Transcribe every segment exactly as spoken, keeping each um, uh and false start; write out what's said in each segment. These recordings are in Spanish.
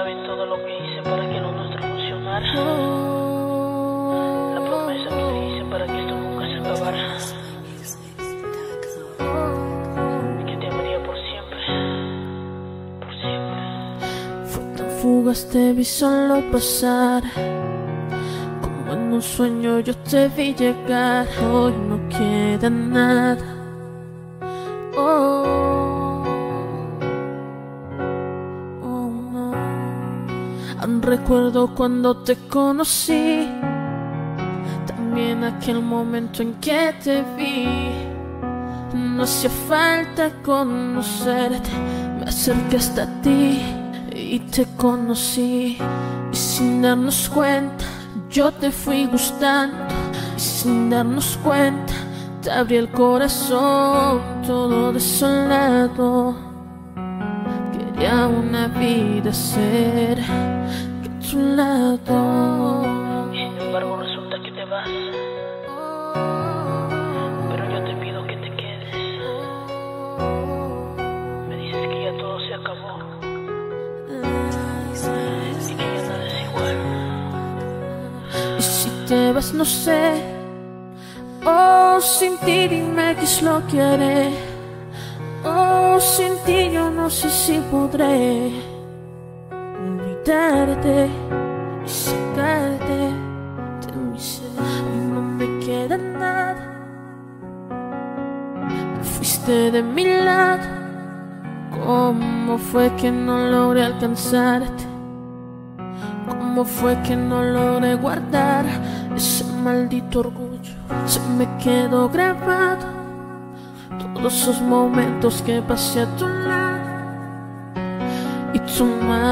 saben todo lo que hice para que lo nuestro funcionara. La promesa que te hice para que esto nunca se acabara. Y que te amaría por siempre. Por siempre. Fue tan fugaz, te vi solo pasar. Como en un sueño yo te vi llegar. Hoy no queda nada. Oh, oh no. Aún recuerdo cuando te conocí, también aquel momento en que te vi. No hacía falta conocerte, me acerqué hasta ti y te conocí. Y sin darnos cuenta yo te fui gustando, y sin darnos cuenta te abrí el corazón todo desolado. Quería una vida ser que a tu lado. Y sin embargo resulta que te vas. Pero yo te pido que te quedes. Me dices que ya todo se acabó y que ya nada es igual. Y si te vas no sé, oh, sin ti dime qué es lo que haré. Oh, sin ti yo no sé si podré olvidarte y sacarte de mi ser. No me queda nada, te fuiste de mi lado. ¿Cómo fue que no logré alcanzarte? ¿Cómo fue que no logré guardar ese maldito orgullo? Se me quedó grabado todos esos momentos que pasé a tu lado. Y tu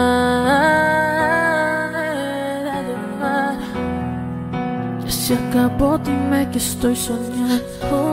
manera de amar ya se acabó, dime que estoy soñando.